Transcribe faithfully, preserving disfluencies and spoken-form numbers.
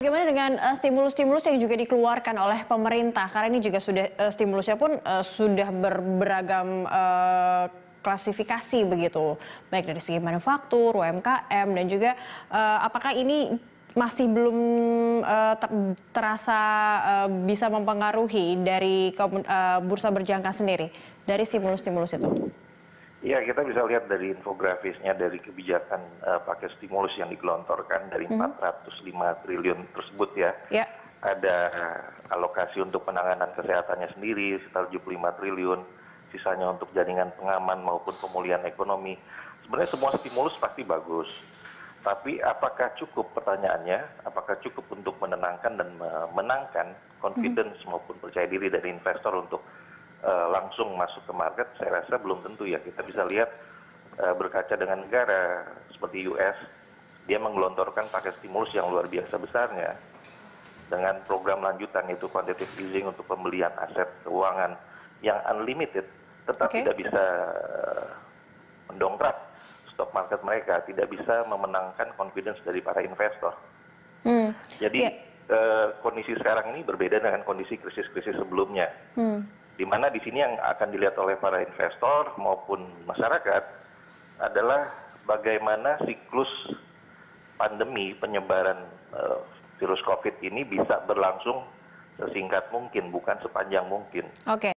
Bagaimana dengan uh, stimulus-stimulus yang juga dikeluarkan oleh pemerintah? Karena ini juga sudah uh, stimulusnya pun uh, sudah ber, beragam uh, klasifikasi begitu, baik dari segi manufaktur, U M K M, dan juga uh, apakah ini masih belum uh, ter terasa uh, bisa mempengaruhi dari uh, bursa berjangka sendiri dari stimulus-stimulus itu? Ya, kita bisa lihat dari infografisnya dari kebijakan uh, pakai stimulus yang digelontorkan dari mm-hmm. empat ratus lima triliun tersebut ya. Yeah. Ada alokasi untuk penanganan kesehatannya sendiri sekitar tujuh puluh lima triliun, sisanya untuk jaringan pengaman maupun pemulihan ekonomi. Sebenarnya semua stimulus pasti bagus. Tapi apakah cukup, pertanyaannya, apakah cukup untuk menenangkan dan menangkan confidence mm-hmm. maupun percaya diri dari investor untuk Uh, langsung masuk ke market? Saya rasa belum tentu ya. Kita bisa lihat uh, berkaca dengan negara seperti U S, dia menggelontorkan paket stimulus yang luar biasa besarnya dengan program lanjutan yaitu quantitative easing untuk pembelian aset keuangan yang unlimited, tetap okay. tidak bisa uh, mendongkrak stock market mereka, tidak bisa memenangkan confidence dari para investor. Hmm. Jadi yeah. uh, kondisi sekarang ini berbeda dengan kondisi krisis-krisis sebelumnya. Hmm. Di mana di sini yang akan dilihat oleh para investor maupun masyarakat adalah bagaimana siklus pandemi penyebaran uh, virus COVID ini bisa berlangsung sesingkat mungkin, bukan sepanjang mungkin. Oke.